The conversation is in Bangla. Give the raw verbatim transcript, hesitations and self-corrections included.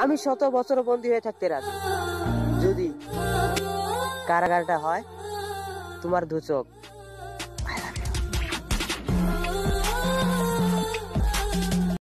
আমি শত বছর বন্দী হয়ে থাকতে রাজি, যদি কারাগারটা হয় তোমার দু চোখ।